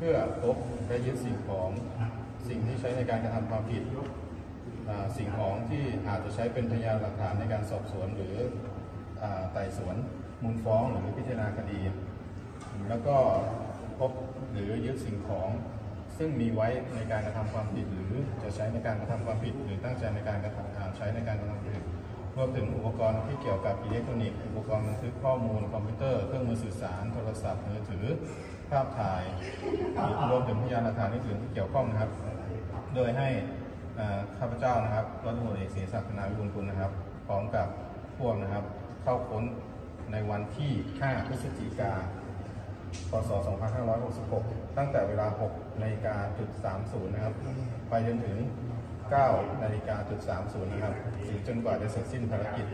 พื่อพบและยึดสิ่งของสิ่งที่ใช้ในการกระทำความผิดสิ่งของที่อาจจะใช้เป็นพยานหลักฐานในการสอบสวนหรือไต่สวนมูลฟ้องหรือพิจารณาคดีแล้วก็พบหรือยึดสิ่งของซึ่งมีไว้ในการกระทำความผิดหรือจะใช้ในการกระทำความผิดหรือตั้งใจในการใช้ในการกระทำความผิดรวมถึงอุปกรณ์ที่เกี่ยวกับอิเล็กทรอนิกส์อุปกรณ์บันทึกข้อมูลคอมพิวเตอร์เครื่องมือสื่อสารโทรศัพท์มือถือภาพถ่ายรวมถึงพยานหลักฐานอื่นๆที่เกี่ยวข้องนะครับโดยให้ข้าพเจ้านะครับร้อยตำรวจเอกศรีศักดิ์ ธนาวิบูลย์กุลนะครับพร้อมกับพวกนะครับเข้าค้นในวันที่ 5 พฤศจิกายน พ.ศ. 2566 ตั้งแต่เวลา 6:30 น.นะครับไปจนถึง 9:30 น.นะครับจนกว่าจะเสร็จสิ้นภารกิจ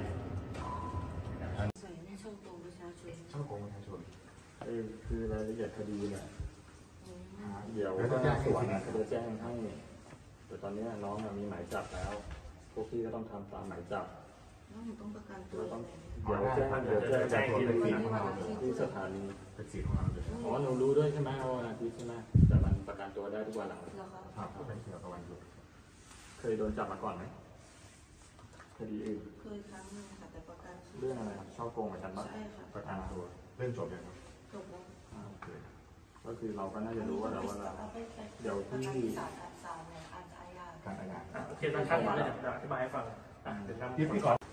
ช่อโกงประชาชนคือรายละเอียดคดีเนี่ยเดี๋ยวถ้าส่วนเขาจะแจ้งให้แต่ตอนนี้น้องมีหมายจับแล้วพวกพี่ก็ต้องทำตามหมายจับน้องต้องประกันตัวเดี๋ยวแจ้งที่สถานีเป็นสิทธิ์ของเราอ๋อหนูรู้ด้วยใช่ไหมวันอาทิตย์ใช่ไหมแต่มันประกันตัวได้ทุกวันหลังครับเป็นเกี่ยวกับวันหยุดเคยโดนจับมาก่อนไหมคดีอื่นเคยครั้งนึงค่ะแต่ประกันเรื่องอะไรครับช่อโกงเหมือนกันปะประกันตัวเรื่องจบยังครับจบแล้วโอเคก็คือเราก็น่าจะรู้ว่าเราเดี๋ยวที่ศาลเนี่ยอาญาการอาญาโอเคตอนขั้นตอนเลยเดี๋ยวอธิบายให้ฟังพี่ขอ